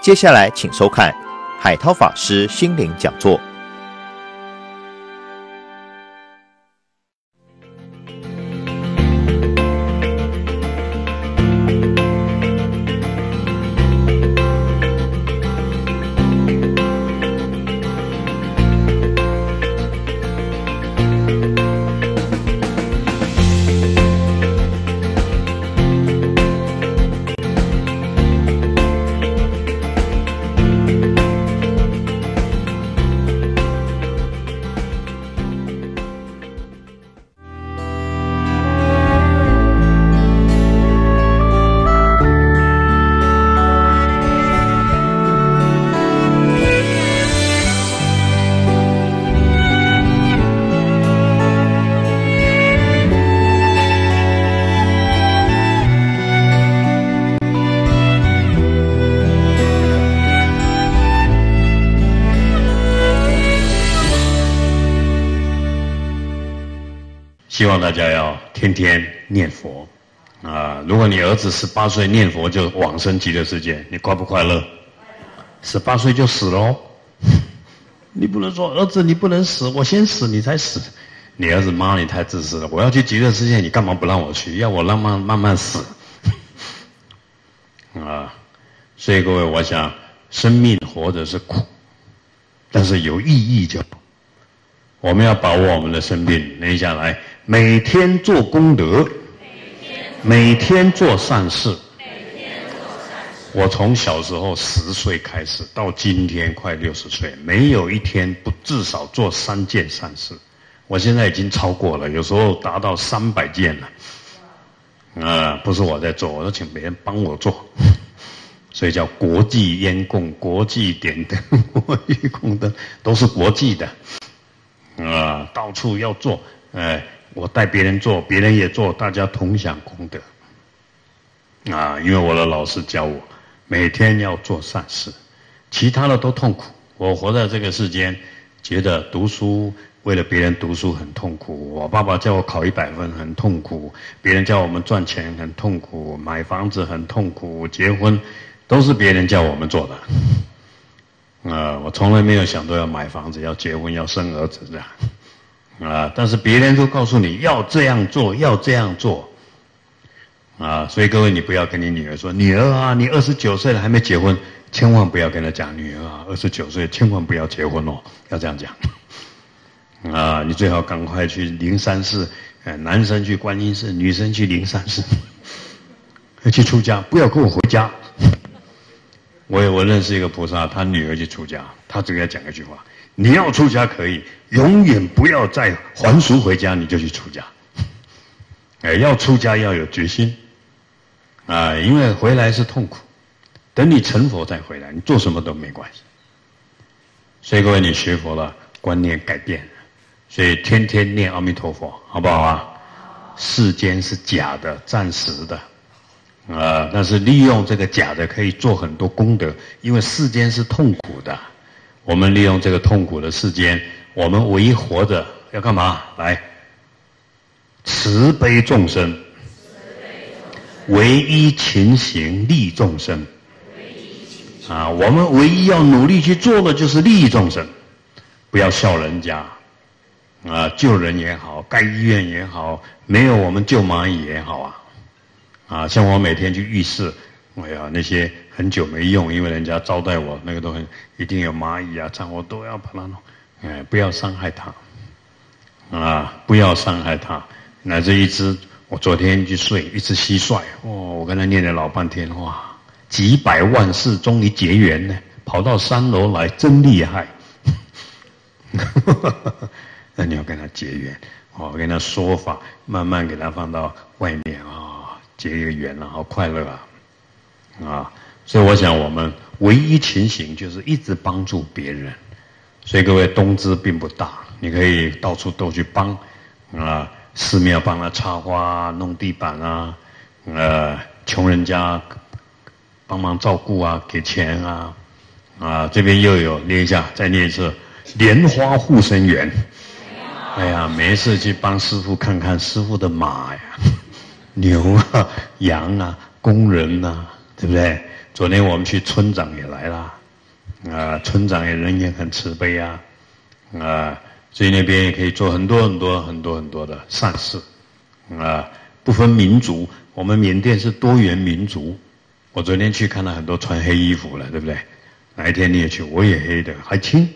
接下来请收看海涛法师心灵讲座。 希望大家要天天念佛如果你儿子18岁念佛就往生极乐世界，你快不快乐？18岁就死了你不能说儿子你不能死，我先死你才死。你儿子妈你太自私了，我要去极乐世界，你干嘛不让我去？要我慢慢死所以各位，我想生命活着是苦，但是有意义就好。我们要把握我们的生命，留下来，每天做功德，每天做善事。我从小时候10岁开始，到今天快60岁，没有一天不至少做3件善事。我现在已经超过了，有时候达到300件了。不是我在做，我都请别人帮我做。所以叫国际烟供、国际点灯、国际供灯，都是国际的。到处要做，我带别人做，别人也做，大家同享功德。因为我的老师教我，每天要做善事，其他的都痛苦。我活在这个世间，觉得读书为了别人读书很痛苦，我爸爸叫我考100分很痛苦，别人叫我们赚钱很痛苦，买房子很痛苦，结婚都是别人叫我们做的。我从来没有想到要买房子、要结婚、要生儿子这样。但是别人都告诉你要这样做，要这样做。所以各位，你不要跟你女儿说，女儿啊，你29岁了还没结婚，千万不要跟她讲，女儿啊，29岁千万不要结婚哦，要这样讲。你最好赶快去灵山寺，男生去观音寺，女生去灵山寺，去出家，不要跟我回家。我认识一个菩萨，他女儿去出家，他只给他讲一句话：你要出家可以，永远不要再还俗回家，你就去出家。要出家要有决心因为回来是痛苦，等你成佛再回来，你做什么都没关系。所以各位，你学佛了，观念改变了，所以天天念阿弥陀佛，好不好啊？世间是假的，暂时的。但是利用这个假的可以做很多功德，因为世间是痛苦的。我们利用这个痛苦的世间，我们唯一活着要干嘛？来，慈悲众生，唯一勤行利众生。我们唯一要努力去做的就是利益众生，不要笑人家。救人也好，盖医院也好，没有我们救蚂蚁也好像我每天去浴室，那些很久没用，因为人家招待我，那个都一定有蚂蚁蟑，我都要把它弄，不要伤害它，不要伤害它。乃至一只，我昨天去睡一只蟋蟀，我跟他念了老半天，几百万世终于结缘呢，跑到3楼来，真厉害。那你要跟他结缘，跟他说法，慢慢给他放到外面结一个缘好快乐所以我想我们唯一勤行就是一直帮助别人。所以各位，东资并不大，你可以到处都去帮寺庙帮他插花弄地板穷人家帮忙照顾给钱这边又有念一下，再念一次莲花护生园。没事去帮师父看看师父的马牛羊工人对不对？昨天我们去，村长也来了，村长人也很慈悲啊，所以那边也可以做很多的善事，不分民族，我们缅甸是多元民族。我昨天去看到很多穿黑衣服了，对不对？哪一天你也去，我也黑的，还亲。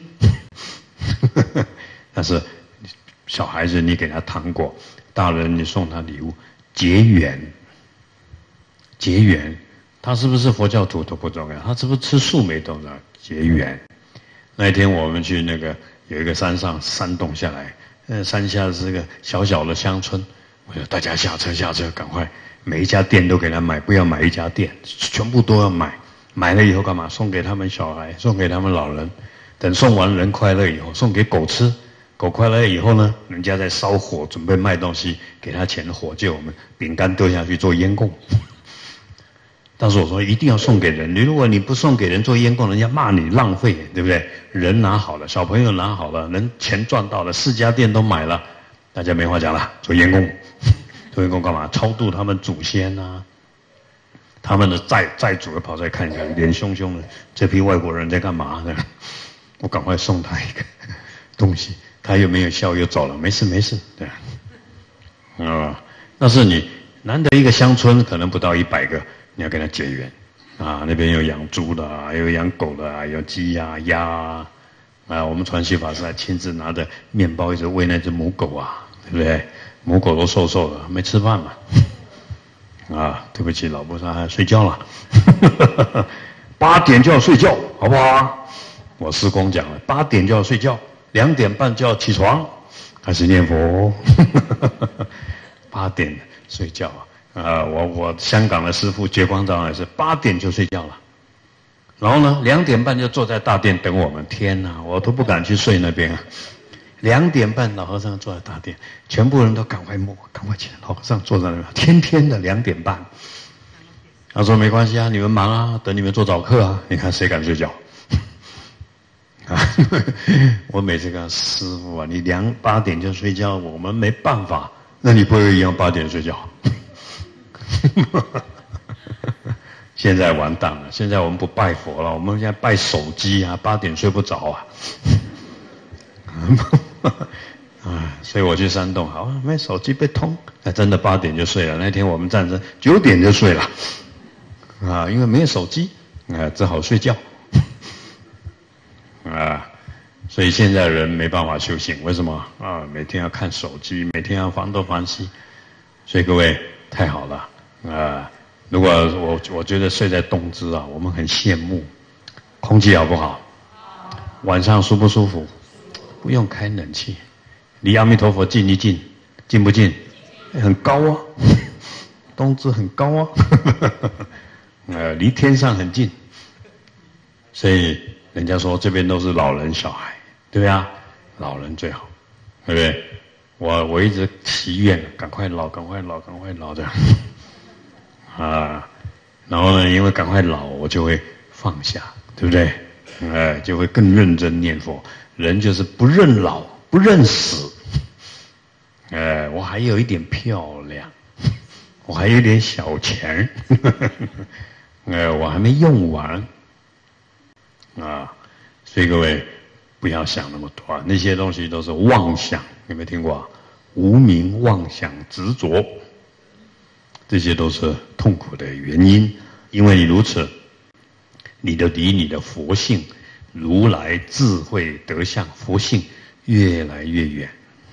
但是小孩子你给他糖果，大人你送他礼物，结缘。结缘，他是不是佛教徒都不重要，他是不是吃素没重要，结缘。那一天我们去那个有一个山上山洞下来，山下是个小小的乡村，我说大家下车，赶快每一家店都给他买，不要买一家店，全部都要买。买了以后干嘛？送给他们小孩，送给他们老人。等送完人快乐以后，送给狗吃。狗快乐以后呢，人家在烧火准备卖东西，给他钱火借我们饼干丢下去做烟供。但是我说一定要送给人，如果你不送给人做烟供，人家骂你浪费，对不对？人拿好了，小朋友拿好了，人钱赚到了，4家店都买了，大家没话讲了，做烟供。做烟供干嘛？超度他们祖先啊，他们的债主跑出来看一看，脸凶凶的，这批外国人在干嘛呢？我赶快送他一个东西，他又没有笑又走了，没事，对，但是你难得一个乡村，可能不到100个。你要跟他结缘，那边有养猪的，有养狗的，有鸡呀、鸭啊，我们传习法师还亲自拿着面包一直喂那只母狗啊，对不对？母狗都瘦瘦的，没吃饭嘛，对不起，老菩萨还睡觉了，8点就要睡觉，好不好？我师公讲了，8点就要睡觉，2点半就要起床，开始念佛，8点睡觉我香港的师父觉光长老也是8点就睡觉了，然后呢2点半就坐在大殿等我们。天哪，我都不敢去睡那边2点半老和尚坐在大殿，全部人都赶快起来，老和尚坐在那边，天的2点半。他说没关系啊，你们忙啊，等你们做早课啊。你看谁敢睡觉？我每次跟他师父你8点就睡觉，我们没办法。那你不会一样8点睡觉？现在完蛋了，现在我们不拜佛了，我们现在拜手机啊，8点睡不着所以我去山洞，好，没手机被通，真的8点就睡了。那天我们战争9点就睡了，因为没有手机，只好睡觉，所以现在人没办法修行，为什么每天要看手机，每天要烦东烦西，所以各位太好了。如果我觉得睡在东芝我们很羡慕，空气好不好？晚上舒不舒服？不用开冷气，离阿弥陀佛近一近，近不近？很高啊，东芝很高啊，离天上很近，所以人家说这边都是老人小孩，对不对啊？老人最好，对不对？我一直祈愿，赶快老这样。然后呢，因为赶快老，我就会放下，对不对？就会更认真念佛。人就是不认老，不认死。我还有一点漂亮，我还有一点小钱，我还没用完，所以各位不要想那么多那些东西都是妄想，有没有听过无明妄想执着。这些都是痛苦的原因，因为你如此，你的离你的佛性、如来智慧德相佛性越来越远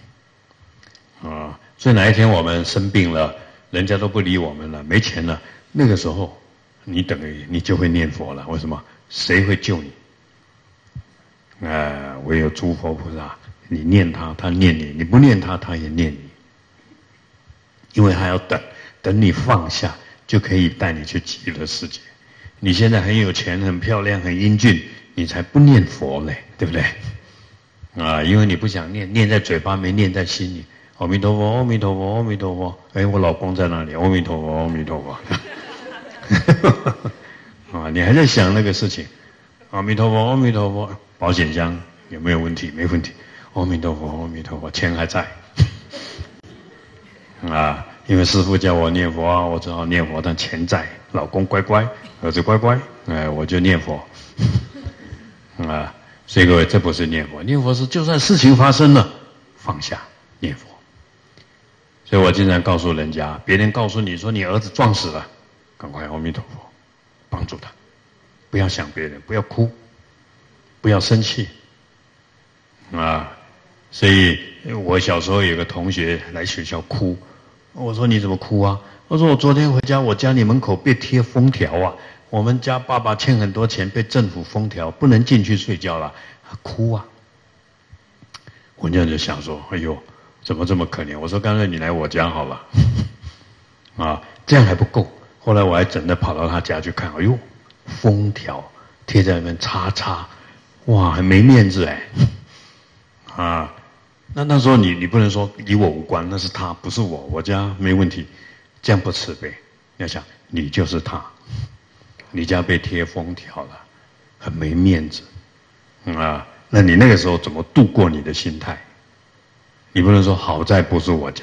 所以哪一天我们生病了，人家都不理我们了，没钱了，那个时候你等于你就会念佛了。为什么？谁会救你？唯有诸佛菩萨，你念他，他念你；你不念他，他也念你，因为他要等你放下，就可以带你去极乐世界。你现在很有钱、很漂亮、很英俊，你才不念佛嘞，对不对？因为你不想念，念在嘴巴没念在心里。阿弥陀佛，阿弥陀佛，阿弥陀佛。我老公在那里，阿弥陀佛，阿弥陀佛。你还在想那个事情？阿弥陀佛，阿弥陀佛。保险箱有没有问题？没问题。阿弥陀佛，阿弥陀佛，钱还在。 因为师父叫我念佛啊，我只好念佛，但钱在，老公乖乖，儿子乖乖，我就念佛。啊，所以各位，这不是念佛，念佛是就算事情发生了，放下念佛。所以我经常告诉人家，别人告诉你说你儿子撞死了，赶快阿弥陀佛，帮助他，不要想别人，不要哭，不要生气。啊，所以我小时候有个同学来学校哭，我说你怎么哭啊？我说我昨天回家，我家里门口被贴封条啊，我们家爸爸欠很多钱，被政府封条，不能进去睡觉了，哭啊。我那就想说，哎呦，怎么这么可怜？我说干脆你来我家好了，啊，这样还不够。后来我还真的跑到他家去看，哎呦，封条贴在那边叉叉，哇，很没面子哎。啊，那时候你不能说与我无关，那是他，不是我，我家没问题，这样不慈悲。你要想，你就是他，你家被贴封条了，很没面子，啊，那你那个时候怎么度过你的心态？你不能说好在不是我家，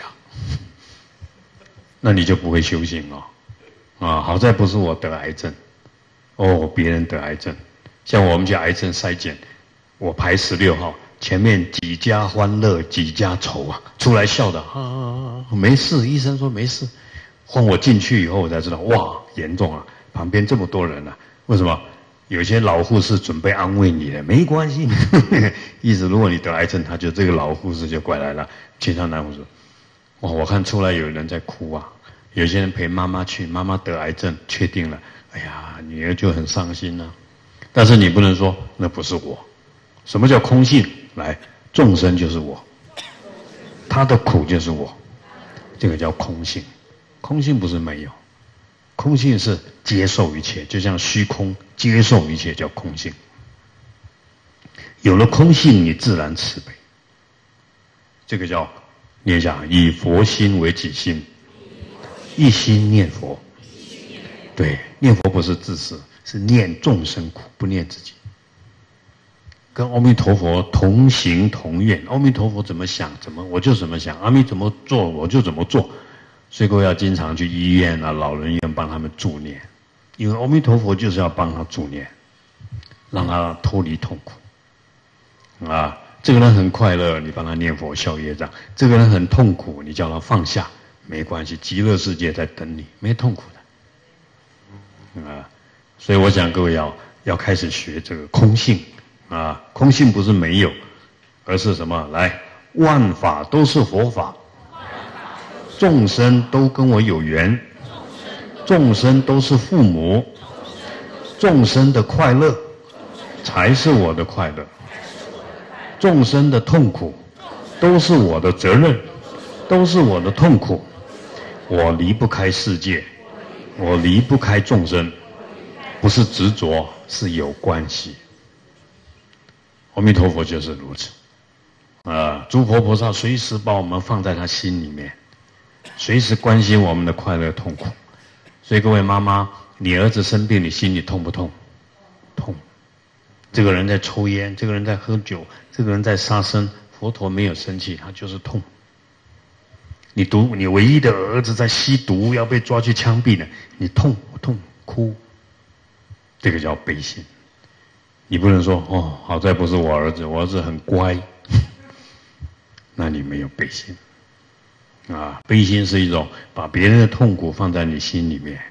那你就不会修行了，啊，好在不是我得癌症，哦，别人得癌症，像我们家癌症筛检，我排16号。前面几家欢乐几家愁啊，出来笑的啊，没事，医生说没事。换我进去以后，我才知道哇，严重啊！旁边这么多人啊，为什么？有些老护士准备安慰你的，没关系。意思如果你得癌症，他就这个老护士就过来了，其他男护士。哇，我看出来有人在哭啊，有些人陪妈妈去，妈妈得癌症确定了，哎呀，女儿就很伤心啊。但是你不能说那不是我。什么叫空性？来，众生就是我，他的苦就是我，这个叫空性。空性不是没有，空性是接受一切，就像虚空接受一切叫空性。有了空性，你自然慈悲。这个叫念一下，以佛心为己心，一心念佛。对，念佛不是自私，是念众生苦，不念自己。跟阿弥陀佛同行同愿，阿弥陀佛怎么想，我就怎么想，阿弥怎么做，我就怎么做。所以各位要经常去医院啊、老人院帮他们助念，因为阿弥陀佛就是要帮他助念，让他脱离痛苦。啊，这个人很快乐，你帮他念佛消业障；这个人很痛苦，你叫他放下，没关系，极乐世界在等你，没痛苦的。啊，所以我想各位要开始学这个空性。啊，空性不是没有，而是什么？来，万法都是佛法，众生都跟我有缘，众生都是父母，众生的快乐才是我的快乐，众生的痛苦都是我的责任，都是我的痛苦。我离不开世界，我离不开众生，不是执着，是有关系。阿弥陀佛就是如此，诸佛菩萨随时把我们放在他心里面，随时关心我们的快乐痛苦。所以各位妈妈，你儿子生病，你心里痛不痛？痛。这个人在抽烟，这个人在喝酒，这个人在杀生，佛陀没有生气，他就是痛。你唯一的儿子在吸毒，要被抓去枪毙了，你痛不痛？哭。这个叫悲心。你不能说哦，好在不是我儿子，我儿子很乖，那你没有悲心。啊，悲心是一种把别人的痛苦放在你心里面，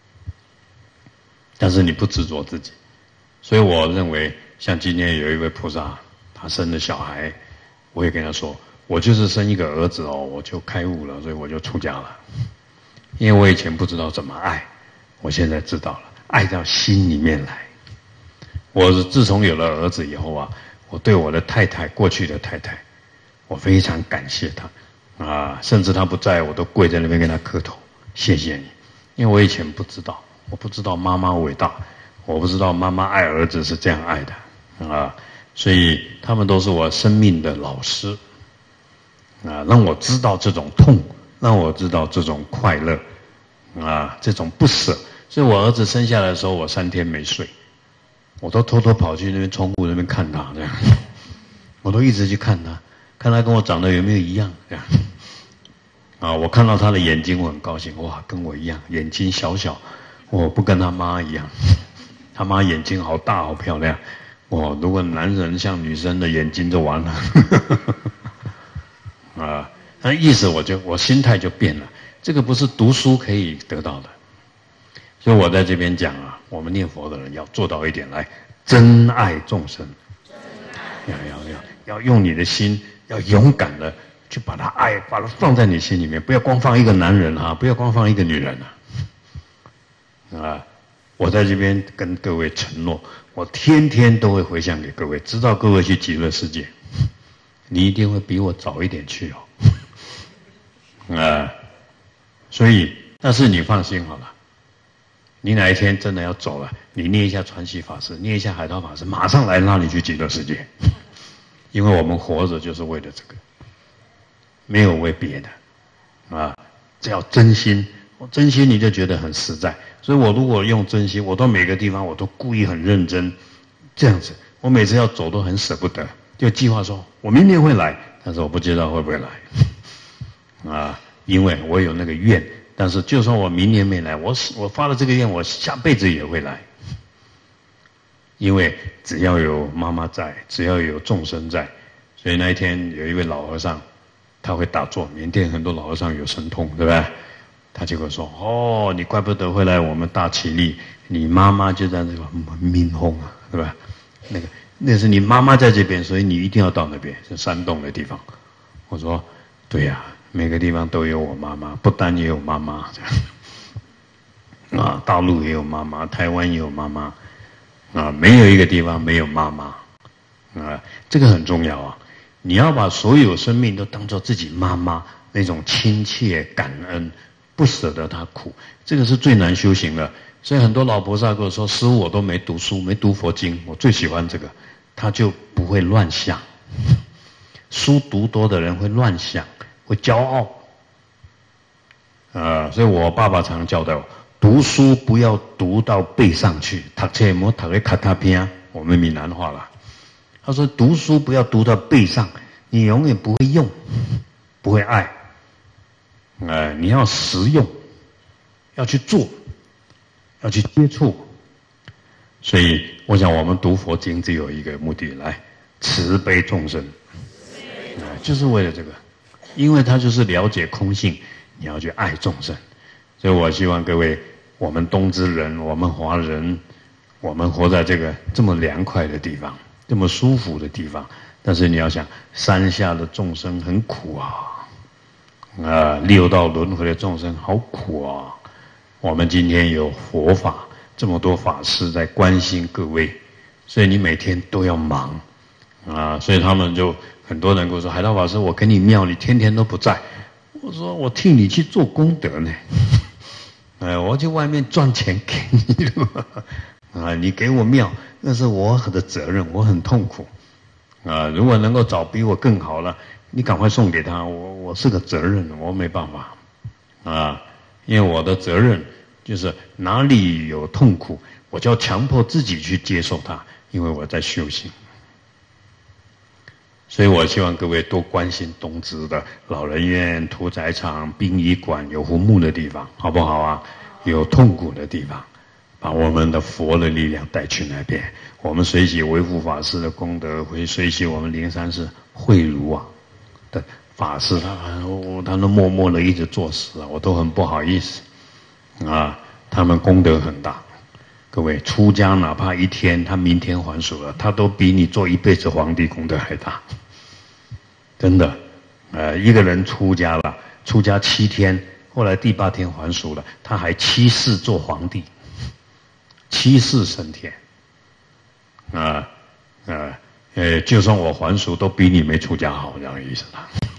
但是你不执着自己。所以我认为，像今天有一位菩萨，他生了小孩，我也跟他说，我就是生一个儿子哦，我就开悟了，所以我就出家了。因为我以前不知道怎么爱，我现在知道了，爱到心里面来。我自从有了儿子以后啊，我对我的太太，过去的太太，我非常感谢她，啊，甚至她不在，我都跪在那边跟她磕头，谢谢你。因为我以前不知道，我不知道妈妈伟大，我不知道妈妈爱儿子是这样爱的，啊，所以他们都是我生命的老师，啊，让我知道这种痛，让我知道这种快乐，啊，这种不舍。所以我儿子生下来的时候，我3天没睡。我都偷偷跑去那边窗户那边看他，这样，我都一直去看他，看他跟我长得有没有一样，这样， 我看到他的眼睛，我很高兴，哇，跟我一样，眼睛小小，我不跟他妈一样，他妈眼睛好大好漂亮，如果男人像女生的眼睛就完了，那意思我心态就变了，这个不是读书可以得到的，所以我在这边讲我们念佛的人要做到一点来，真爱众生，要用你的心，要勇敢的去把它爱，把它放在你心里面，不要光放一个男人不要光放一个女人我在这边跟各位承诺，我天天都会回向给各位，直到各位去极乐世界，你一定会比我早一点去所以，但是你放心好了，你哪一天真的要走了，你念一下传习法师，念一下海涛法师，马上来拉你去极乐世界，因为我们活着就是为了这个，没有为别的只要真心，真心你就觉得很实在。所以我如果用真心，我到每个地方我都故意很认真，这样子，我每次要走都很舍不得，就计划说我明年会来，但是我不知道会不会来因为我有那个愿，但是就算我明年没来，我发了这个愿，我下辈子也会来，因为只要有妈妈在，只要有众生在，所以那一天有一位老和尚，他会打坐，缅甸很多老和尚有神通，对不对？他就会说你怪不得会来我们大齐力，你妈妈就在那个闽红对吧？那是你妈妈在这边，所以你一定要到那边，是山洞的地方。我说对呀，每个地方都有我妈妈，不丹也有妈妈，大陆也有妈妈，台湾也有妈妈，没有一个地方没有妈妈，这个很重要你要把所有生命都当作自己妈妈，那种亲切感恩，不舍得她苦，这个是最难修行的。所以很多老菩萨跟我说，师父我都没读书，没读佛经，我最喜欢这个，他就不会乱想。书读多的人会乱想，会骄傲。所以我爸爸常教导我，读书不要读到背上去，读册莫读在卡塔边，我们闽南话啦。他说读书不要读到背上，你永远不会用，不会爱。你要实用，要去做，要去接触。所以我想我们读佛经只有一个目的，来慈悲众生，就是为了这个，因为他就是了解空性，你要去爱众生。所以我希望各位，我们东支人，我们华人，我们活在这个这么凉快的地方，这么舒服的地方，但是你要想，山下的众生很苦六道轮回的众生好苦我们今天有佛法，这么多法师在关心各位，所以你每天都要忙所以他们就很多人跟我说，海涛法师，我跟你庙，你天天都不在。我说我替你去做功德呢，我去外面赚钱给你了你给我庙，那是我的责任，我很痛苦如果能够找比我更好了，你赶快送给他，我是个责任，我没办法因为我的责任就是哪里有痛苦，我就要强迫自己去接受它，因为我在修行。所以我希望各位多关心东支的老人院、屠宰场、殡仪馆，有坟墓的地方，好不好有痛苦的地方，把我们的佛的力量带去那边。我们随喜维护法师的功德，会随喜我们灵山寺慧如的法师，他都默默的一直做事我都很不好意思他们功德很大。各位出家哪怕一天，他明天还俗了，他都比你做一辈子皇帝功德还大，真的一个人出家了，出家7天，后来第8天还俗了，他还7世做皇帝，7世升天就算我还俗都比你没出家好，这样的意思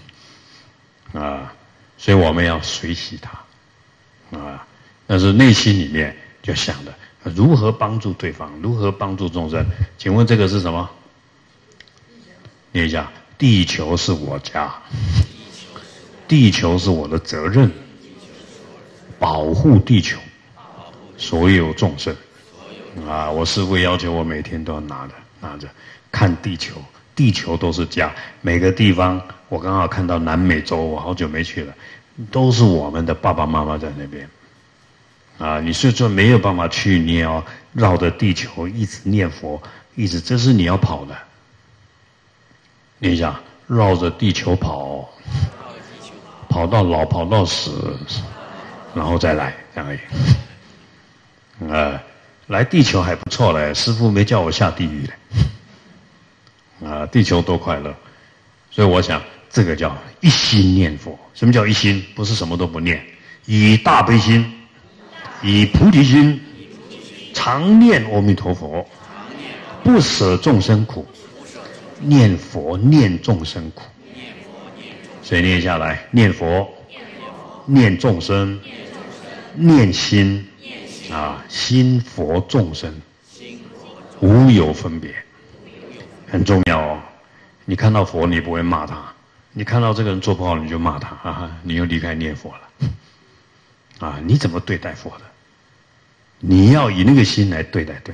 所以我们要随喜他但是内心里面就想的如何帮助对方，如何帮助众生。请问这个是什么？念一下，地球是我家，地球是我的责任，保护地球，所有众生我师父要求我每天都要拿着看地球，地球都是家。每个地方，我刚好看到南美洲，我好久没去了， 都是我们的爸爸妈妈在那边。啊，你是说没有办法去，你也要绕着地球一直念佛，一直，这是你要跑的。念一下，绕着地球跑，跑到老，跑到死，然后再来，这样而已。来地球还不错嘞，师父没叫我下地狱嘞。地球多快乐，所以我想这个叫一心念佛。什么叫一心？不是什么都不念，以大悲心。以菩提心，常念阿弥陀佛，不舍众生苦，念佛念众生苦。所以念下来，念佛，念众生，念心，心佛众生，无有分别，很重要哦。你看到佛，你不会骂他；你看到这个人做不好，你就骂他，你又离开念佛了。你怎么对待佛的？你要以那个心来对待对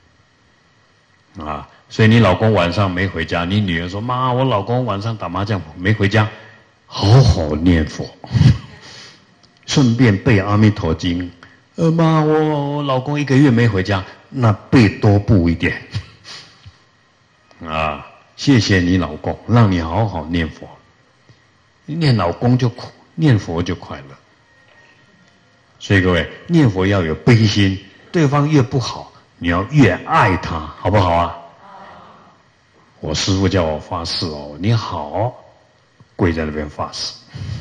方。所以你老公晚上没回家，你女儿说：“妈，我老公晚上打麻将没回家，好好念佛，顺便背阿弥陀经。妈，我老公1个月没回家，那背多补一点。谢谢你老公，让你好好念佛。念老公就苦，念佛就快乐。所以各位，念佛要有悲心，对方越不好，你要越爱他，好不好啊？我师父叫我发誓哦，你好，跪在那边发誓，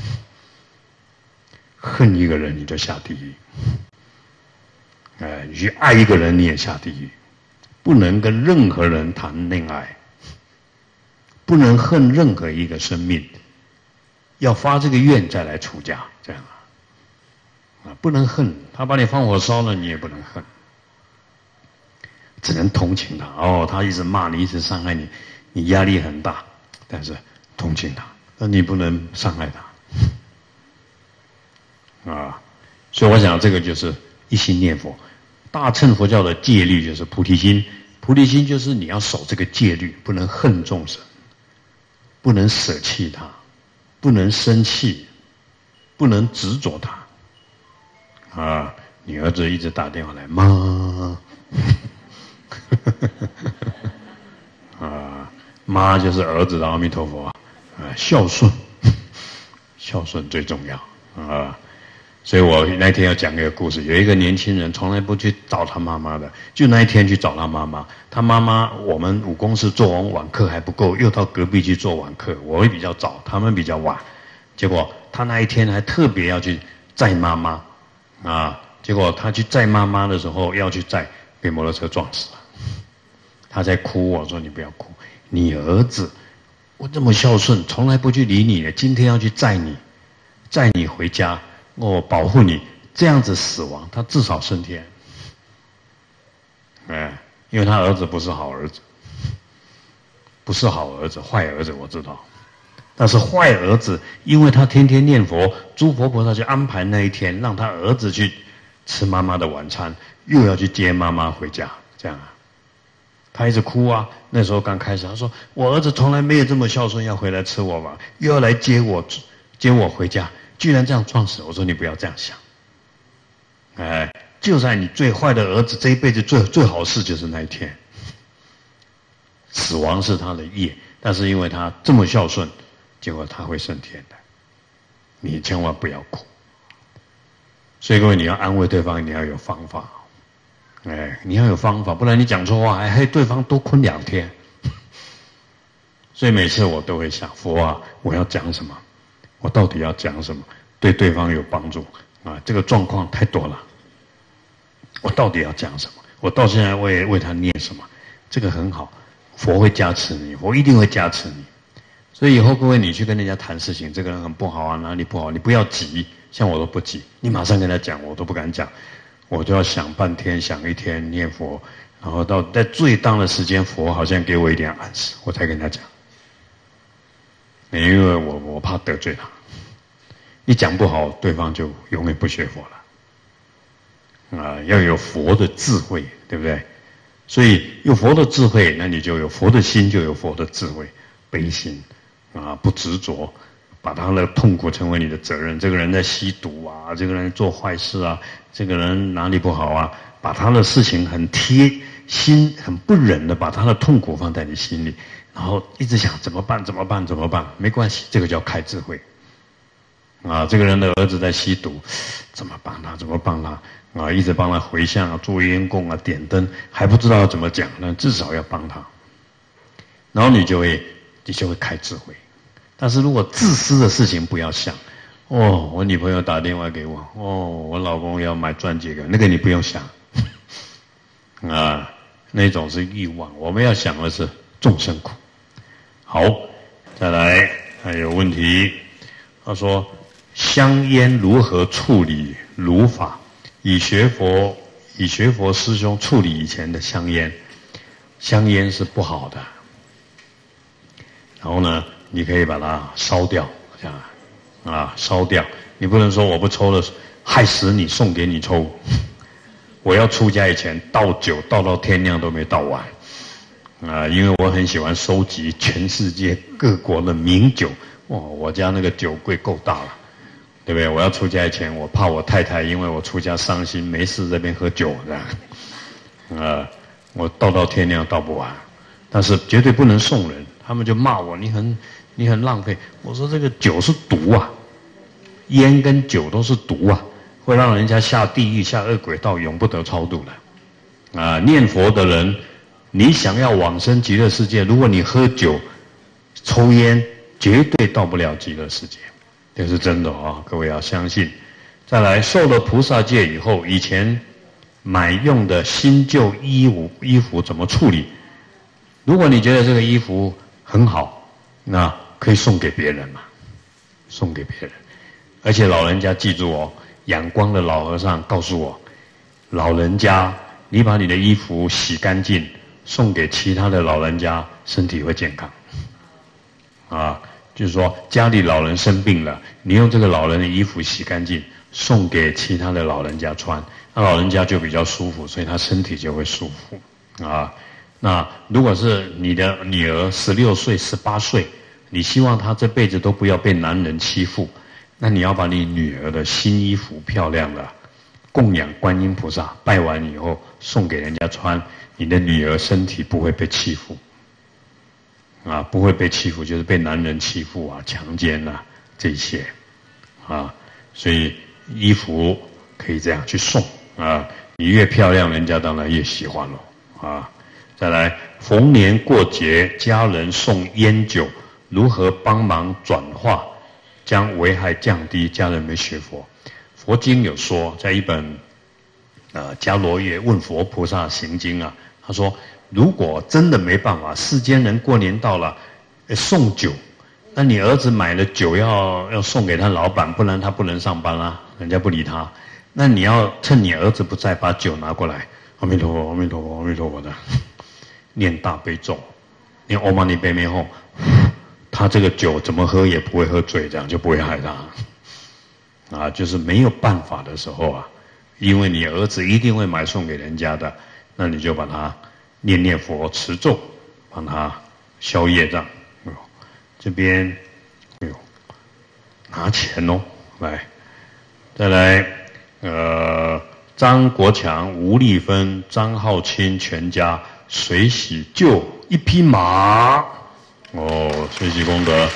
恨一个人你就下地狱，你去爱一个人你也下地狱，不能跟任何人谈恋爱，不能恨任何一个生命，要发这个愿再来出家，这样不能恨他，把你放火烧了，你也不能恨，只能同情他。他一直骂你，一直伤害你，你压力很大，但是同情他，那你不能伤害他。所以我想这个就是一心念佛。大乘佛教的戒律就是菩提心，菩提心就是你要守这个戒律，不能恨众生，不能舍弃他，不能生气，不能执着他。你儿子一直打电话来，妈，妈就是儿子的阿弥陀佛孝顺，孝顺最重要所以我那天要讲一个故事，有一个年轻人从来不去找他妈妈的，就那一天去找他妈妈。他妈妈我们武功寺做完晚课还不够，又到隔壁去做晚课，我会比较早，他们比较晚。结果他那一天还特别要去载妈妈结果他去载妈妈的时候要去载，被摩托车撞死了。他在哭，我说你不要哭，你儿子我这么孝顺，从来不去理你的，今天要去载你回家，我保护你，这样子死亡，他至少升天。因为他儿子不是好儿子，不是好儿子，坏儿子我知道。但是坏儿子，因为他天天念佛，诸佛菩萨就安排那一天，让他儿子去吃妈妈的晚餐，又要去接妈妈回家，这样他一直哭那时候刚开始，他说我儿子从来没有这么孝顺，要回来吃我吧，又要来接我回家，居然这样撞死。我说你不要这样想，就算你最坏的儿子，这一辈子最好事就是那一天，死亡是他的业，但是因为他这么孝顺，结果他会升天的，你千万不要哭。所以各位，你要安慰对方，你要有方法，你要有方法，不然你讲错话，还害对方多困2天。所以每次我都会想，佛我要讲什么？我到底要讲什么，对对方有帮助这个状况太多了，我到底要讲什么？我到现在为他念什么？这个很好，佛会加持你，佛一定会加持你。所以以后各位，你去跟人家谈事情，这个人很不好哪里不好，你不要急，像我都不急，你马上跟他讲，我都不敢讲，我就要想半天，想1天念佛，然后在最当的时间，佛好像给我一点暗示，我才跟他讲。因为我怕得罪他，你讲不好，对方就永远不学佛了。要有佛的智慧，对不对？所以有佛的智慧，那你就有佛的心，就有佛的智慧，悲心不执着， 把他的痛苦成为你的责任。这个人在吸毒啊，这个人做坏事啊，这个人哪里不好啊，把他的事情很贴心，很不忍的把他的痛苦放在你心里，然后一直想怎么办，没关系，这个叫开智慧。这个人的儿子在吸毒，怎么帮他，一直帮他回向啊，做烟供啊，点灯，还不知道怎么讲，那至少要帮他。然后你就会开智慧。但是如果自私的事情不要想，我女朋友打电话给我，我老公要买钻戒，那个你不用想，那种是欲望。我们要想的是众生苦。好，再来还有问题，他说香烟如何处理如法？以学佛师兄处理以前的香烟，香烟是不好的。然后呢，你可以把它烧掉，这样烧掉。你不能说我不抽了，害死你，送给你抽。我要出家以前倒酒倒到天亮都没倒完，因为我很喜欢收集全世界各国的名酒。我家那个酒柜够大了，对不对？我要出家以前，我怕我太太因为我出家伤心，没事这边喝酒这样，我倒到天亮倒不完，但是绝对不能送人。他们就骂我，你很浪费。我说这个酒是毒啊，烟跟酒都是毒啊，会让人家下地狱、下恶鬼道，永不得超度的。念佛的人，你想要往生极乐世界，如果你喝酒、抽烟，绝对到不了极乐世界，这是真的各位要相信。再来，受了菩萨戒以后，以前买用的新旧衣服怎么处理？如果你觉得这个衣服很好，那可以送给别人嘛，送给别人。而且老人家记住仰光的老和尚告诉我，老人家你把你的衣服洗干净，送给其他的老人家，身体会健康。就是说家里老人生病了，你用这个老人的衣服洗干净，送给其他的老人家穿，那老人家就比较舒服，所以他身体就会舒服。那如果是你的女儿16岁、18岁，你希望她这辈子都不要被男人欺负，那你要把你女儿的新衣服漂亮的供养观音菩萨，拜完以后送给人家穿，你的女儿身体不会被欺负。不会被欺负，就是被男人欺负强奸这些所以衣服可以这样去送你越漂亮，人家当然越喜欢了再来，逢年过节，家人送烟酒，如何帮忙转化，将危害降低？家人没学佛，佛经有说，在一本迦罗叶问佛菩萨行经他说，如果真的没办法，世间人过年到了送酒，那你儿子买了酒要送给他老板，不然他不能上班人家不理他。那你要趁你儿子不在，把酒拿过来，阿弥陀佛，阿弥陀佛，阿弥陀佛的念大悲咒，念唵嘛呢叭咪后，他这个酒怎么喝也不会喝醉，这样就不会害他就是没有办法的时候因为你儿子一定会买送给人家的，那你就把他念佛持咒，帮他消业障。这边拿钱来，再来张国强、吴丽芬、张浩清全家随喜救一匹马随喜功德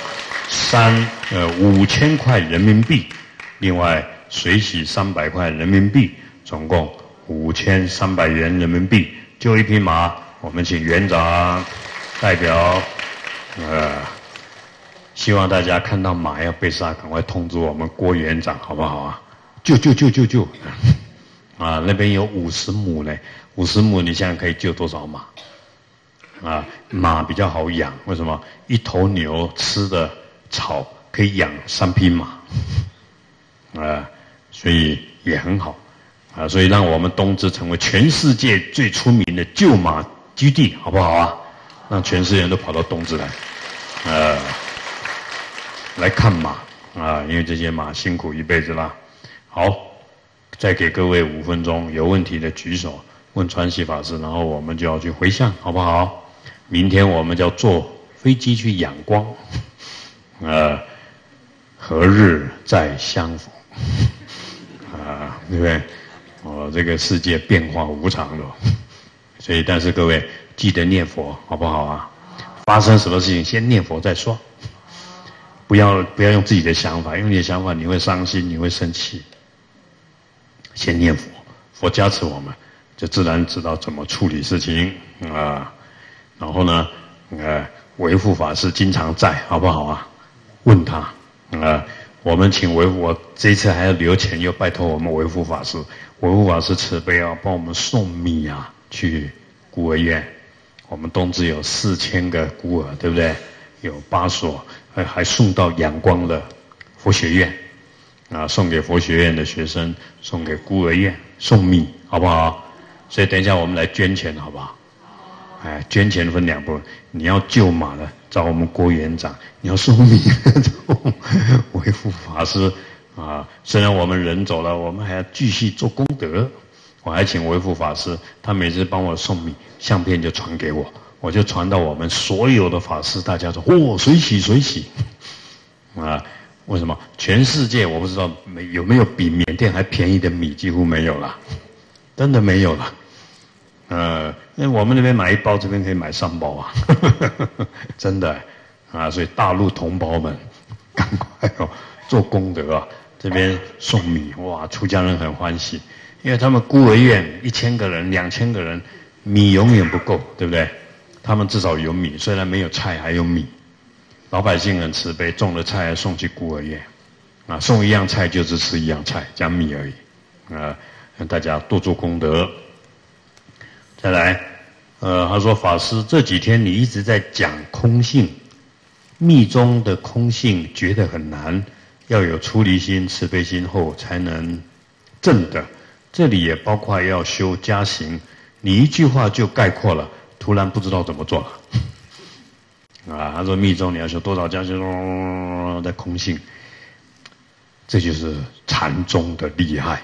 5000块人民币，另外随喜300块人民币，总共5300元人民币，救一匹马。我们请园长代表希望大家看到马要被杀，赶快通知我们郭园长，好不好救那边有50亩呢，50亩你想想可以救多少马马比较好养，为什么？一头牛吃的草可以养3匹马所以也很好所以让我们东芝成为全世界最出名的救马基地，好不好让全世界人都跑到东芝来看马因为这些马辛苦一辈子啦。好，再给各位5分钟，有问题的举手问传喜法师，然后我们就要去回向，好不好？明天我们就要坐飞机去仰光何日再相逢？对不对？这个世界变化无常的，所以但是各位记得念佛，好不好啊？发生什么事情先念佛再说，不要用自己的想法，用你的想法你会伤心，你会生气。先念佛，佛加持我们，就自然知道怎么处理事情啊。然后呢，维护法师经常在，好不好啊？问他我们请维护，我这一次还要留钱，又拜托我们维护法师，维护法师慈悲啊，帮我们送米啊去孤儿院。我们冬至有4000个孤儿，对不对？有8所，还送到阳光的佛学院送给佛学院的学生，送给孤儿院，送米，好不好？所以等一下我们来捐钱，好不好？捐钱分2部分，你要救马的找我们郭园长，你要送米找维护法师虽然我们人走了，我们还要继续做功德。我还请维护法师，他每次帮我送米，相片就传给我，我就传到我们所有的法师，大家说水洗水洗为什么？全世界我不知道有没有比缅甸还便宜的米，几乎没有了，真的没有了。因为我们那边买1包，这边可以买3包真的所以大陆同胞们，赶快做功德这边送米，哇，出家人很欢喜，因为他们孤儿院1000个人、2000个人，米永远不够，对不对？他们至少有米，虽然没有菜，还有米。老百姓很慈悲，种了菜送去孤儿院送1样菜就是吃1样菜加米而已让大家多做功德。再来他说法师这几天你一直在讲空性，密宗的空性觉得很难，要有出离心慈悲心后才能证的，这里也包括要修加行，你一句话就概括了，突然不知道怎么做了他说密宗你要修多少加行的空性，这就是禅宗的厉害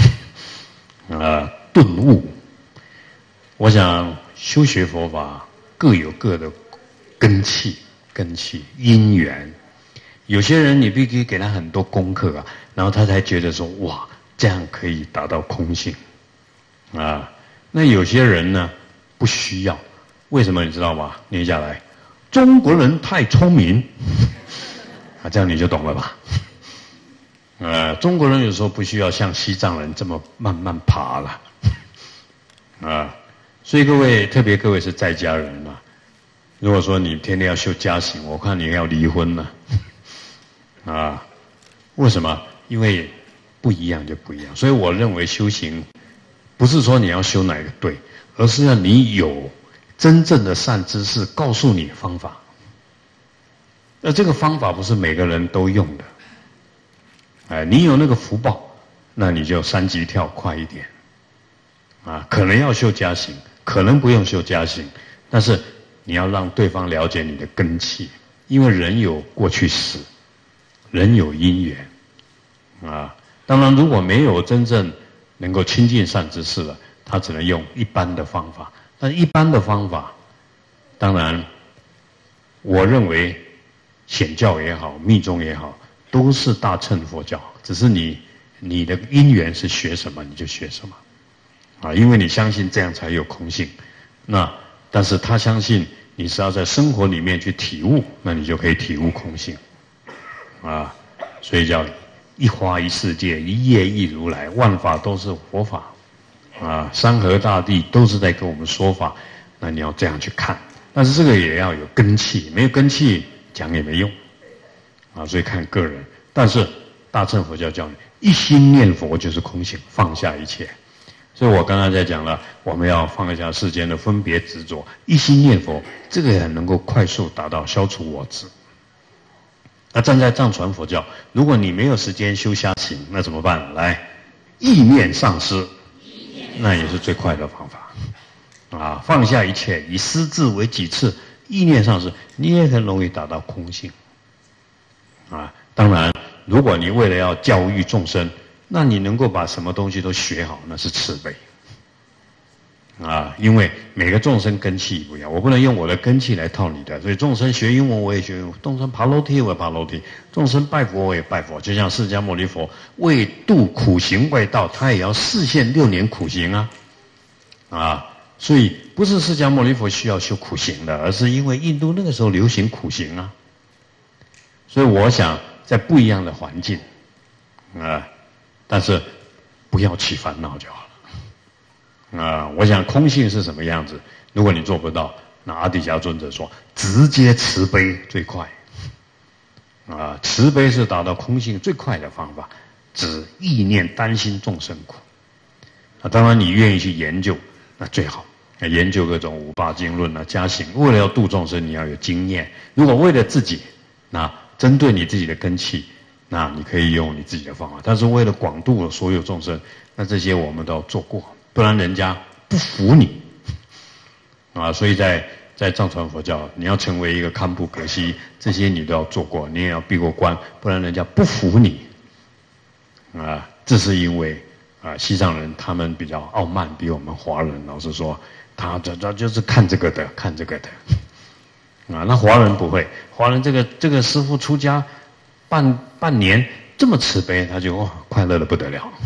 顿悟。我想修学佛法各有各的根器因缘，有些人你必须给他很多功课然后他才觉得说哇这样可以达到空性那有些人呢不需要，为什么你知道吗？念下来，中国人太聪明这样你就懂了吧中国人有时候不需要像西藏人这么慢慢爬了所以各位，特别各位是在家人如果说你天天要修家行，我看你要离婚了为什么？因为不一样就不一样。所以我认为修行不是说你要修哪个对，而是要你有真正的善知识告诉你方法。那这个方法不是每个人都用的你有那个福报，那你就3级跳快一点可能要修家行，可能不用修家行，但是你要让对方了解你的根器，因为人有过去式，人有因缘当然如果没有真正能够亲近善知识了，他只能用一般的方法。但一般的方法，当然我认为显教也好，密宗也好，都是大乘佛教，只是你的因缘是学什么你就学什么因为你相信这样才有空性。但是他相信你是要在生活里面去体悟，那你就可以体悟空性所以叫一花一世界，一叶一如来，万法都是佛法山河大地都是在跟我们说法，那你要这样去看。但是这个也要有根器，没有根器讲也没用所以看个人。但是大乘佛教教你一心念佛就是空性，放下一切。所以我刚才在讲了，我们要放下世间的分别执着，一心念佛，这个也能够快速达到消除我执。那站在藏传佛教，如果你没有时间修下行，那怎么办？来，意念上师，那也是最快的方法放下一切，以私自为己次，意念上师，你也很容易达到空性当然，如果你为了要教育众生，那你能够把什么东西都学好，那是慈悲因为每个众生根器不一样，我不能用我的根器来套你的，所以众生学英文我也学英文，众生爬楼梯我也爬楼梯，众生拜佛我也拜佛，就像释迦牟尼佛为度苦行外道，他也要示现6年苦行所以不是释迦牟尼佛需要修苦行的，而是因为印度那个时候流行苦行所以我想在不一样的环境但是不要起烦恼就好了我想空性是什么样子，如果你做不到，那阿底峡尊者说直接慈悲最快慈悲是达到空性最快的方法，只意念担心众生苦当然你愿意去研究那最好，研究各种5-8经论加行，为了要度众生你要有经验，如果为了自己，那针对你自己的根器，那你可以用你自己的方法，但是为了广度所有众生，那这些我们都要做过，不然人家不服你所以在藏传佛教，你要成为一个堪布格西，这些你都要做过，你也要闭过关，不然人家不服你这是因为西藏人他们比较傲慢，比我们华人老实说，他就是看这个的那华人不会，华人这个师父出家半年这么慈悲，他就快乐的不得了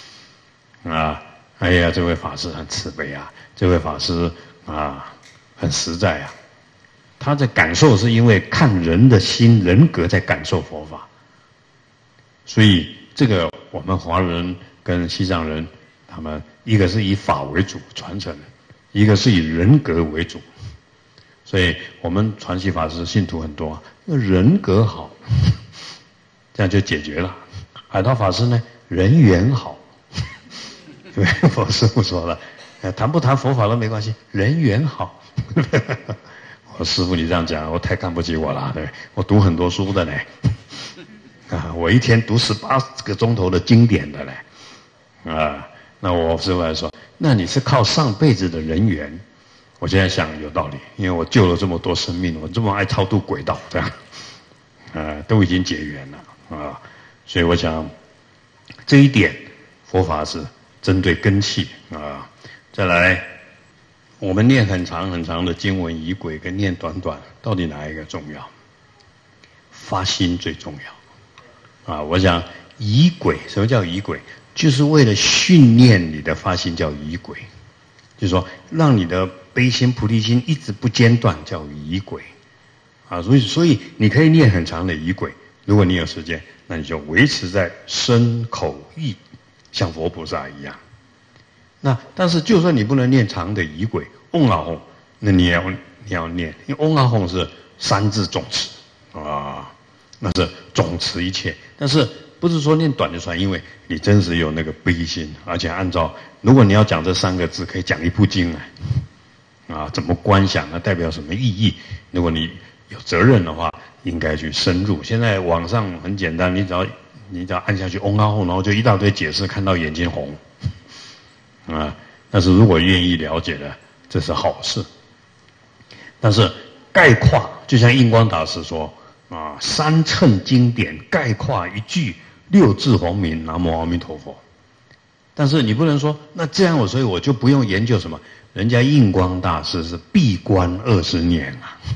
哎呀，这位法师很慈悲这位法师很实在他的感受是因为看人的心人格在感受佛法，所以这个我们华人跟西藏人，他们一个是以法为主传承，一个是以人格为主，所以我们传习法师信徒很多人格好，这样就解决了。海涛法师呢，人缘好，对，我师父说了，谈不谈佛法都没关系，人缘好。我师父你这样讲，我太看不起我了，对，我读很多书的呢，我一天读18个钟头的经典的嘞。那我师父还说，那你是靠上辈子的人缘。我现在想有道理，因为我救了这么多生命，我这么爱超度轨道，这样，都已经结缘了所以我想这一点佛法是针对根器再来，我们念很长很长的经文仪轨，跟念短短，到底哪一个重要？发心最重要我想仪轨，什么叫仪轨？就是为了训练你的发心，叫仪轨，就是说让你的悲心菩提心一直不间断，叫仪轨所以你可以念很长的仪轨，如果你有时间，那你就维持在身口意，像佛菩萨一样。那但是就算你不能念长的仪轨，嗡啊吽，那你要念，因为嗡啊吽是3字总持那是总持一切，但是不是说念短就算，因为你真实有那个悲心，而且按照，如果你要讲这3个字，可以讲一部经来怎么观想，那代表什么意义？如果你有责任的话，应该去深入。现在网上很简单，你只要按下去嗡啊吽，然后就一大堆解释，看到眼睛红但是如果愿意了解的，这是好事。但是概括，就像印光大师说3乘经典概括一句6字洪名南无阿弥陀佛。但是你不能说那这样所以我就不用研究什么，人家印光大师是闭关20年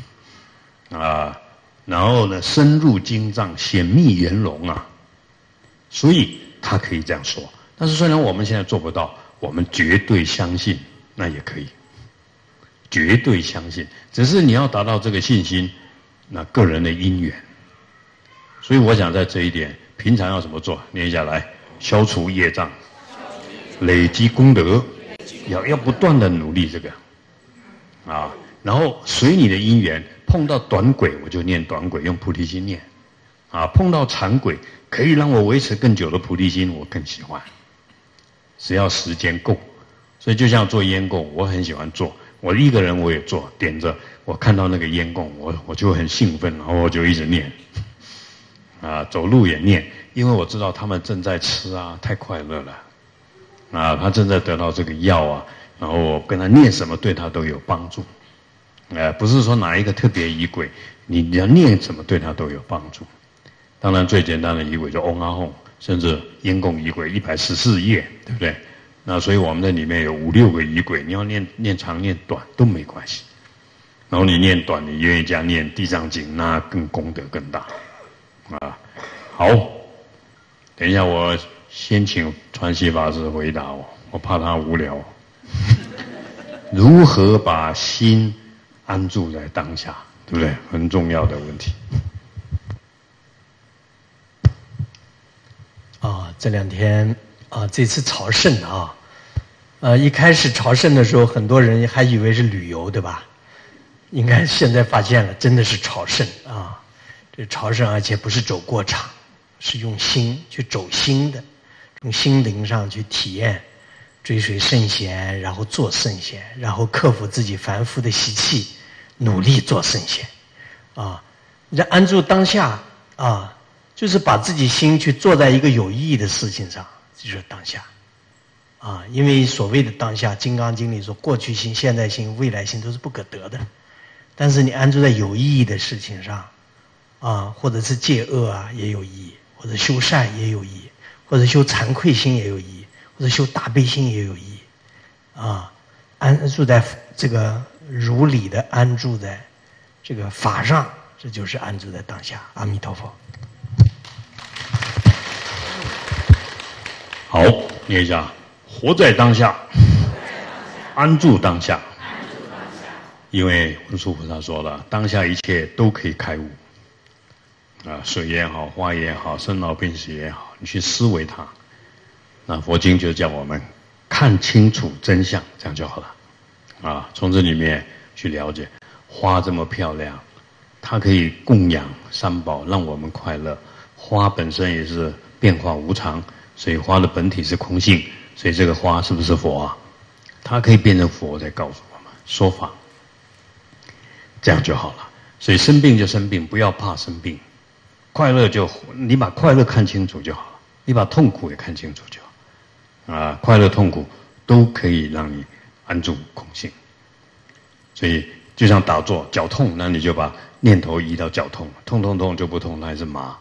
然后呢深入经藏，显密圆融所以他可以这样说。但是虽然我们现在做不到，我们绝对相信，那也可以，绝对相信，只是你要达到这个信心，那个人的因缘。所以我想在这一点，平常要怎么做？念下来，消除业障，累积功德，要不断的努力这个然后随你的因缘，碰到短轨我就念短轨，用菩提心念碰到长轨可以让我维持更久的菩提心，我更喜欢，只要时间够。所以就像做烟供，我很喜欢做，我一个人我也做，点着，我看到那个烟供，我就很兴奋，然后我就一直念走路也念，因为我知道他们正在吃太快乐了他正在得到这个药然后我跟他念什么对他都有帮助不是说哪一个特别仪轨，你要念什么对他都有帮助。当然最简单的仪轨就嗡啊吽，甚至烟供仪轨114页，对不对那所以我们在里面有5、6个仪轨，你要念长念短都没关系。然后你念短，你愿意加念地藏经，那更功德更大。啊，好，等一下我先请传习法师回答我怕他无聊。如何把心安住在当下，对不对？很重要的问题。 这2天这次朝圣一开始朝圣的时候，很多人还以为是旅游，对吧？应该现在发现了，真的是朝圣啊！这朝圣，而且不是走过场，是用心去走心的，从心灵上去体验，追随圣贤，然后做圣贤，然后克服自己凡夫的习气，努力做圣贤你在安住当下就是把自己心去做在一个有意义的事情上，这就是当下因为所谓的当下，《金刚经》里说，过去心、现在心、未来心都是不可得的。但是你安住在有意义的事情上或者是戒恶也有意义，或者修善也有意义，或者修惭愧心也有意义，或者修大悲心也有意义安住在这个如理的安住在这个法上，这就是安住在当下。阿弥陀佛。 好，念一下：活在当下，安住当下。因为文殊菩萨说了，当下一切都可以开悟水也好，花也好，生老病死也好，你去思维它。那佛经就叫我们看清楚真相，这样就好了从这里面去了解，花这么漂亮，它可以供养三宝，让我们快乐。花本身也是变化无常，所以花的本体是空性，所以这个花是不是佛它可以变成佛，在告诉我们说法，这样就好了。所以生病就生病，不要怕生病；快乐就你把快乐看清楚就好了，你把痛苦也看清楚就好快乐痛苦都可以让你安住空性。所以就像打坐，脚痛，那你就把念头移到脚痛，痛就不痛，它还是麻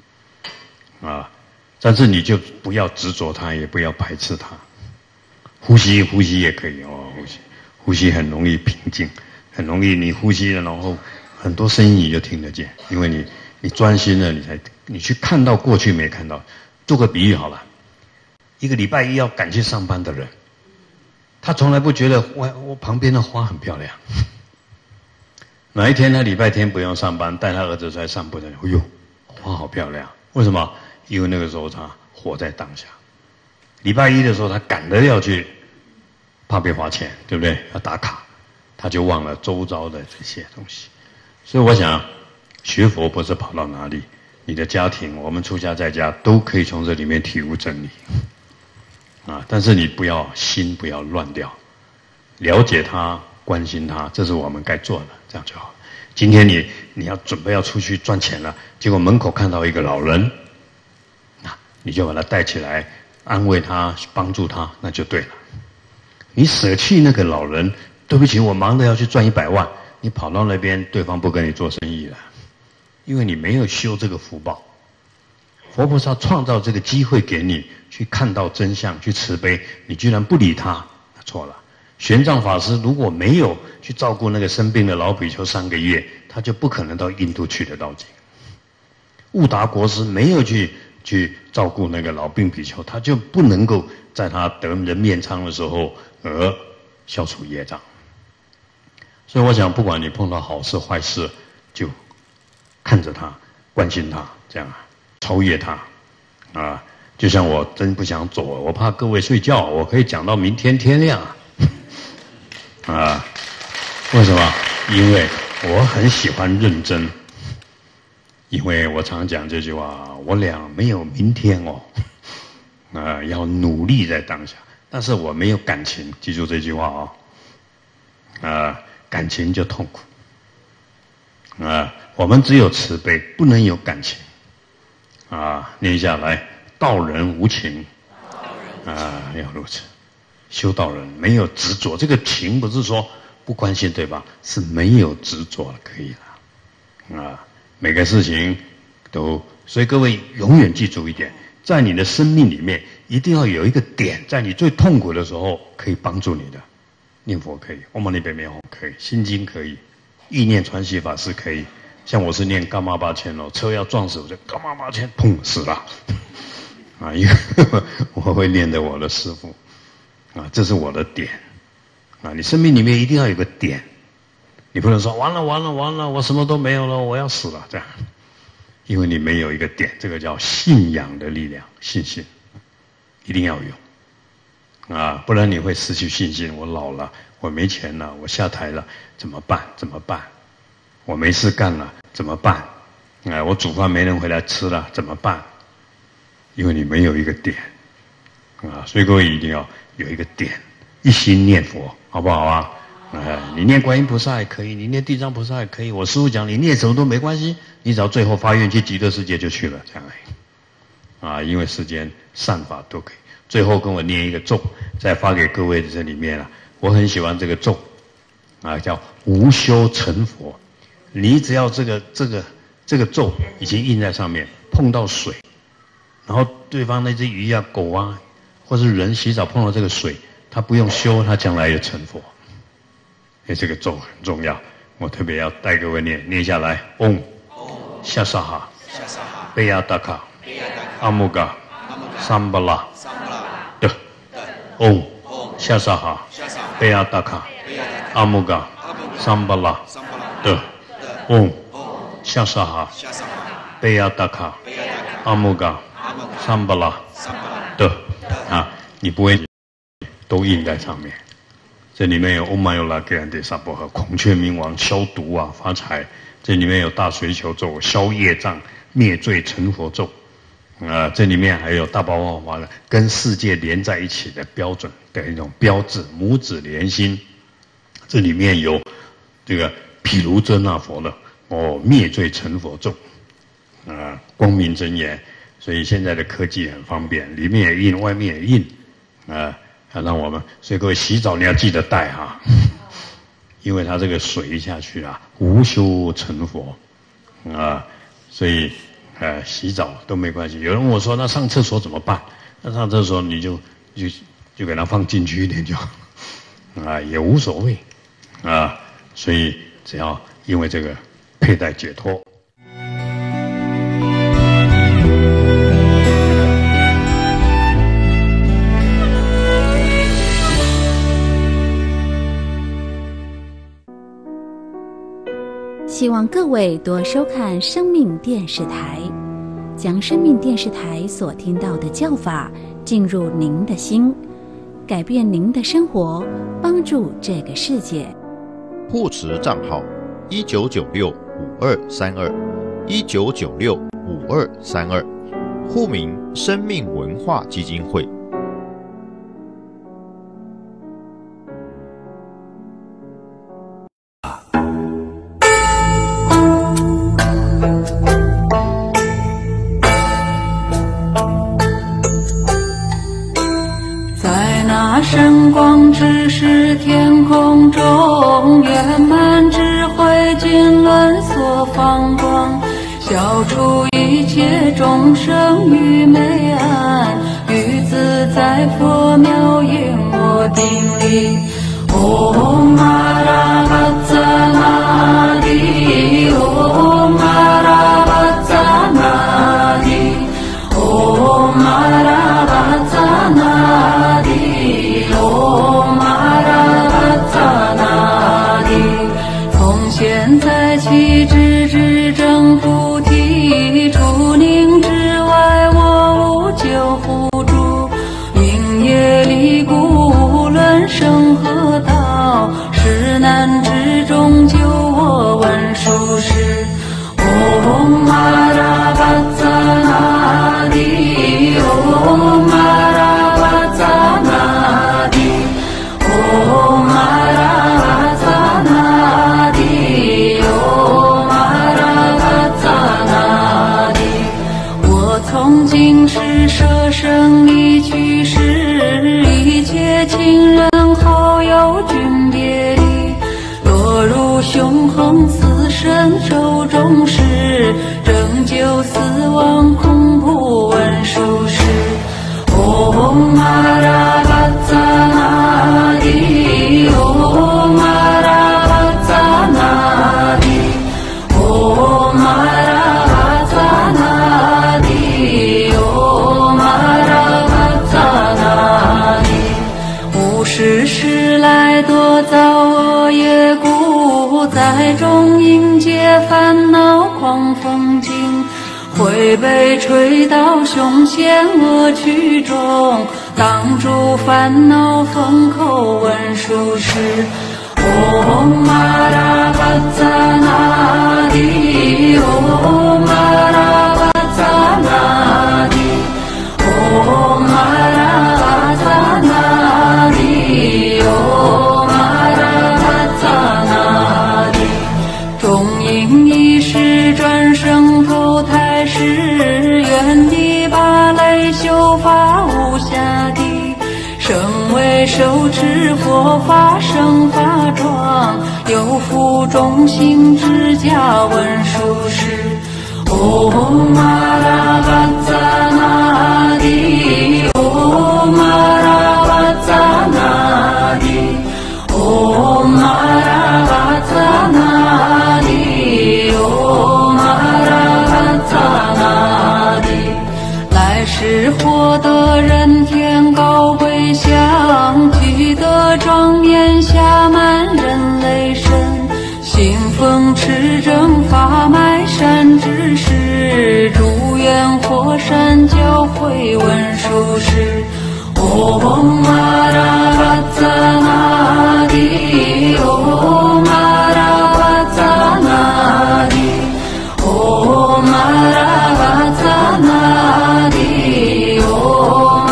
但是你就不要执着它，也不要排斥它。呼吸也可以呼吸很容易平静，很容易你呼吸了，然后很多声音你就听得见，因为你专心了，你去看到过去没看到。做个比喻好了，一个礼拜一要赶去上班的人，他从来不觉得我旁边的花很漂亮。哪一天他礼拜天不用上班，带他儿子出来散步的，哎呦，花好漂亮！为什么？因为那个时候他活在当下。礼拜一的时候，他赶着要去，怕被罚钱，对不对？要打卡，他就忘了周遭的这些东西。所以我想，学佛不是跑到哪里，你的家庭，我们出家在家都可以从这里面体悟真理但是你心不要乱掉，了解他，关心他，这是我们该做的，这样就好。今天你要准备要出去赚钱了，结果门口看到一个老人，你就把他带起来，安慰他，帮助他，那就对了。你舍弃那个老人，对不起，我忙着要去赚100万，你跑到那边，对方不跟你做生意了，因为你没有修这个福报。佛菩萨创造这个机会给你去看到真相，去慈悲，你居然不理他，那错了。玄奘法师如果没有去照顾那个生病的老比丘3个月，他就不可能到印度去得到经。悟达国师没有去照顾那个老病比丘，他就不能够在他得人面疮的时候而消除业障。所以我想，不管你碰到好事坏事，就看着他，关心他，这样超越他就像我真不想走，我怕各位睡觉，我可以讲到明天天亮为什么？因为我很喜欢认真。因为我常讲这句话，我俩没有明天要努力在当下。但是我没有感情，记住这句话感情就痛苦我们只有慈悲，不能有感情念一下来，道人无情要如此，修道人没有执着。这个情不是说不关心对吧？是没有执着了，可以了每个事情都，所以各位永远记住一点，在你的生命里面一定要有一个点，在你最痛苦的时候可以帮助你的。念佛可以，唵嘛呢叭咪吽可以，心经可以，意念传习法师可以。像我是念伽玛巴千哦，车要撞死我就伽玛巴千，砰死了。啊，因为我会念着我的师父，啊，这是我的点。啊，你生命里面一定要有个点，你不能说完了完了完了，我什么都没有了，我要死了这样。因为你没有一个点，这个叫信仰的力量，信心一定要有啊，不然你会失去信心。我老了，我没钱了，我下台了，怎么办？怎么办？我没事干了，怎么办？哎，我煮饭没人回来吃了，怎么办？因为你没有一个点啊，所以各位一定要有一个点，一心念佛，好不好啊？你念观音菩萨也可以，你念地藏菩萨也可以。我师父讲，你念什么都没关系，你只要最后发愿去极乐世界就去了，这样而已。啊，因为世间善法都可以。最后跟我念一个咒，再发给各位的这里面啊，我很喜欢这个咒，啊，叫无修成佛。你只要这个咒已经印在上面，碰到水，然后对方那只鱼啊、狗啊，或是人洗澡碰到这个水，他不用修，他将来也成佛。这个咒很重要，我特别要带各位念下来。嗡，夏萨哈，贝亚达卡，阿木嘎，桑巴拉，的，嗡，夏萨哈，贝亚达卡，阿木嘎，桑巴拉，的，嗡，夏萨哈，贝亚达卡，阿木嘎，桑巴拉，的，啊，你不会都印在上面。这里面有欧玛尤拉格兰德萨波和孔雀明王消毒啊发财，这里面有大水球咒消业障灭罪成佛咒，这里面还有大宝法华的跟世界连在一起的标准的一种标志，母子连心。这里面有这个毗卢遮那佛的灭罪成佛咒，光明真言。所以现在的科技很方便，里面也印，外面也印，让我们，所以各位洗澡你要记得带哈，因为它这个水一下去啊，无修成佛啊，所以洗澡都没关系。有人问我说，那上厕所怎么办？那上厕所你就给它放进去一点就好，也无所谓啊，所以只要因为这个佩戴解脱。 希望各位多收看生命电视台，将生命电视台所听到的教法进入您的心，改变您的生活，帮助这个世界。 护持账号1996-5232，1996-5232，户名生命文化基金会。 神光只是天空中圆满智慧经纶所放光，消除一切众生愚昧暗，于自在佛妙应我定力。Om Aravatsanadi Om Aravatsanadi Om Aravatsanadi。Om Aravatsanadi， 从现在起直正菩提，除宁之外我无救护助，因业力故无论生何道，实难之中救我闻殊时。Om Aravatsanadi Om Aravatsanadi。Om Aravatsanadi Om Aravatsanadi， 我从今世舍生离去世，一切亲人好友均别离，落入凶横死生手中时，正世时来多造恶业故，在中迎接烦恼狂风境，会被吹到凶险恶趣中，挡住烦恼风口文殊师。Om Aravatsanadi Om Aravatsanadi Om Aravatsanadi Om Aravatsanadi 中应一时转生投胎时，愿地芭蕾修法无暇地，身为手持佛法生法庄，有福众行之家文殊师。Om Aravatsanadi Om Aravatsanadi Om Aravatsanadi Om Aravatsanadi 来世获得人天高贵相，具得庄严暇满人类身，信奉持正法脉善知识，祝愿火山教诲文殊师。Om Aravatsanadi Om Aravatsanadi Om Aravatsanadi Om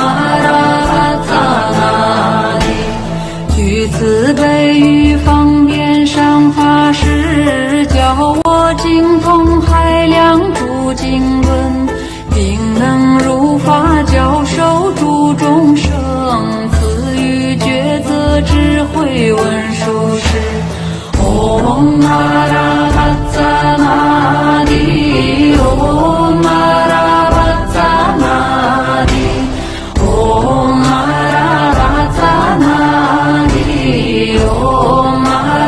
Aravatsanadi 具慈悲与方便上法师，教我精通海量诸经论，并能如法教授诸众生，赐予抉择智慧文殊师。Om Aravatsanadi Om Aravatsanadi Om Aravatsanadi Om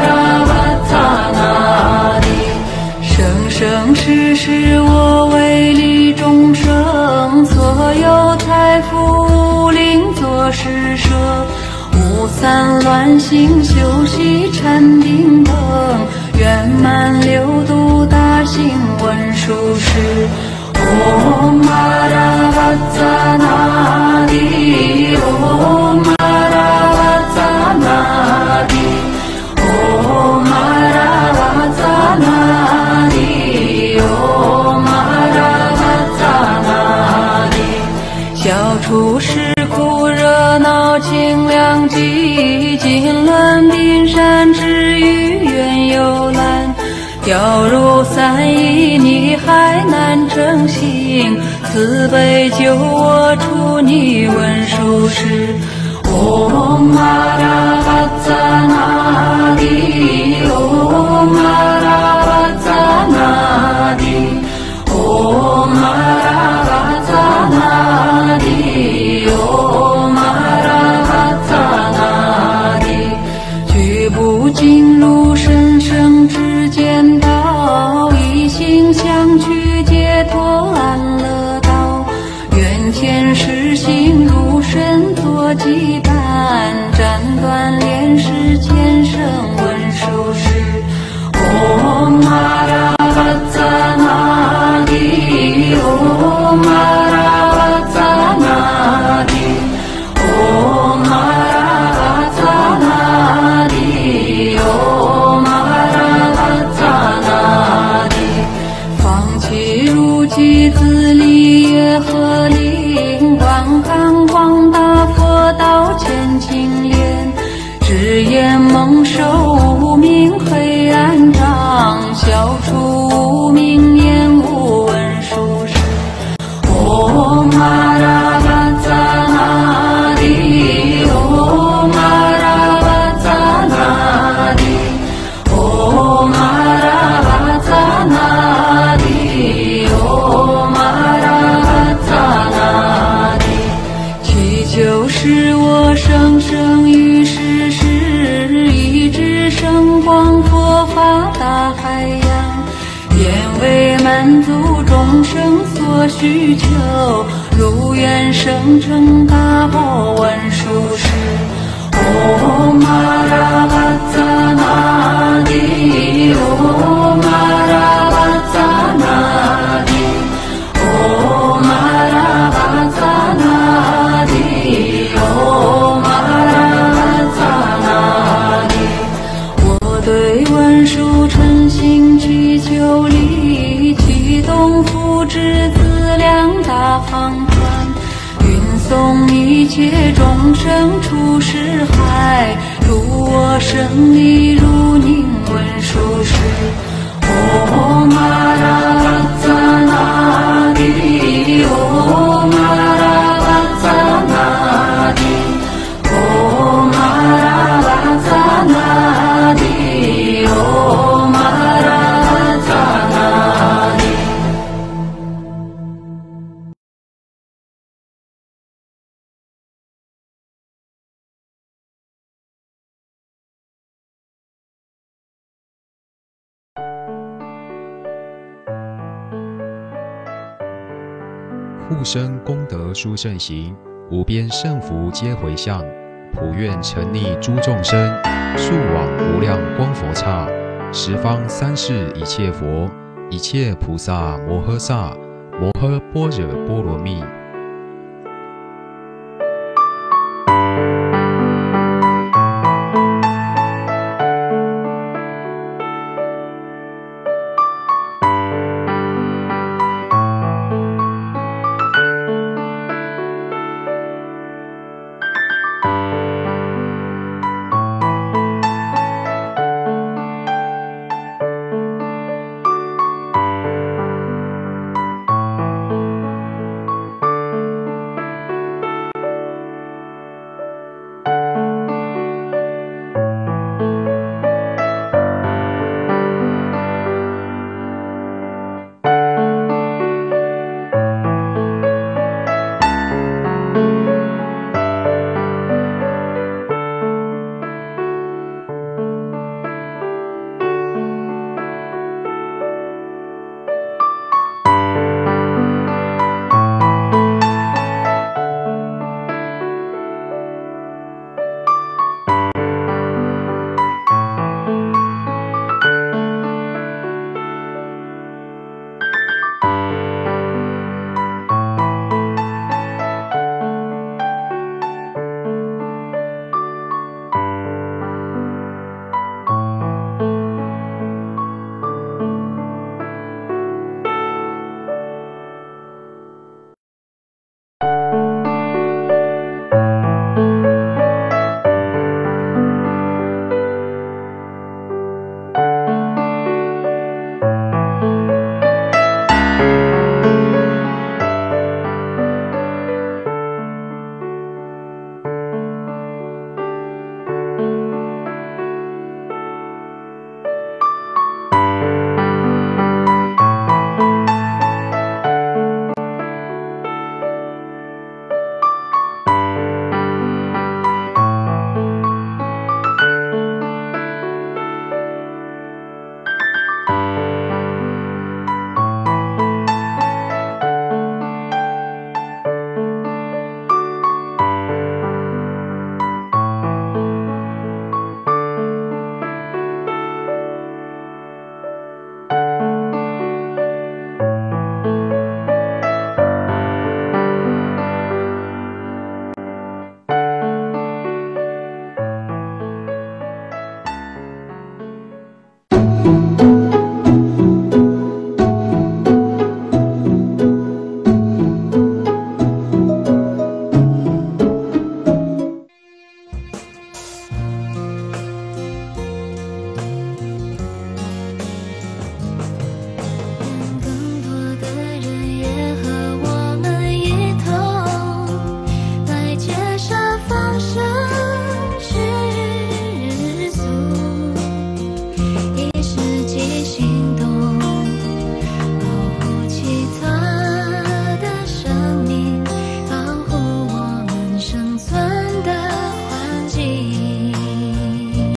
Aravatsanadi 生生世世我为利众生，所有财富无吝作施舍，无散乱心修习禅定等，圆满六度大行文殊师。Om Aravatsanadi Om Aravatsanadi Om Aravatsanadi Om Aravatsanadi 消除世苦热闹清凉寂，尽论冰山之于缘幽兰，掉入三意你还难成行，慈悲救我出泥文殊师。Om Aravatsanadi Om Aravatsanadi Om Aravatsanadi Om Aravatsanadi 举步进入神圣之间道，一心相去解脱安乐道，愿天使心如神作羁绊，斩断连世前生文殊师。Om Aravatsanadi Om Aravatsanadi Om Aravatsanadi Om Aravatsanadi 放弃如己自利业和灵，观看广大佛道前清莲，只言蒙受无明黑暗障，消除无明厌恶文殊师。Om Aravatsanadi Om Aravatsanadi Om Aravatsanadi Om Aravatsanadi 祈求使我生生于世世，一直生光佛法大海洋，愿为满足众生所需求，如愿生成大宝文殊师。 Om Aravatanadi, Om Aravatanadi, Om Aravatanadi, Om Aravatanadi。我对文殊诚心祈求力，启动福智资粮大方船，运送一切众生出世海，入我生力，如宁文殊师。Om Aravatanadi, Om Aravatanadi, Om Aravatanadi, Om Aravatanadi。 护生功德殊胜行，无边胜福皆回向，普愿沉溺诸众生，速往无量光佛刹，十方三世一切佛，一切菩萨摩诃萨，摩诃般若波罗蜜。